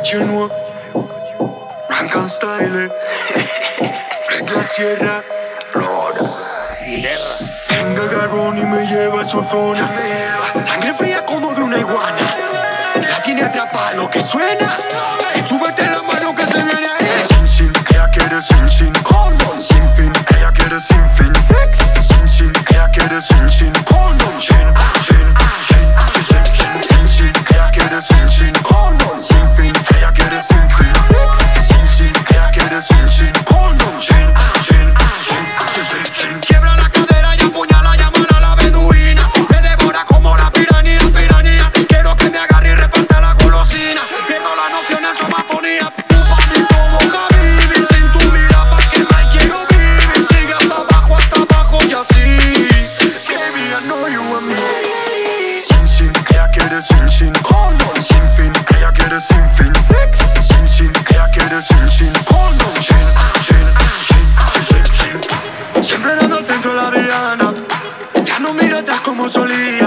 coche nuevo, Rancan Style, Regla Sierra, venga Garrón y me lleva a su zona. Sangre fría como de una iguana, la tiene atrapada lo que suena. Súbete la mano que se viene ahí. Sin sin, ella quiere sin sin. Condom, sin fin, ella quiere sin fin. Sex, sin sin, ella quiere sin sin. Condom, sin, sin, sin, sin, sin, sin, sin, ella quiere sin sin. Condom, sin fin, ella quiere sin fin. Sex, sin sin, ella quiere sin sin. Condom, sin, sin, sin, sin, sin. Quiebra la cadera y apuñala, llámala a la beduina. Me devora como la piranha, piranha. Quiero que me agarre y reparta la golosina. Pierdo la noción en su mafonía. Sin sin, condom, sin fin, ella quiere sin fin. Sex, sin sin, ella quiere sin sin. Condom, sin, sin, sin, sin, sin. Siempre dando al centro la diana. Ya no mira atrás como solía.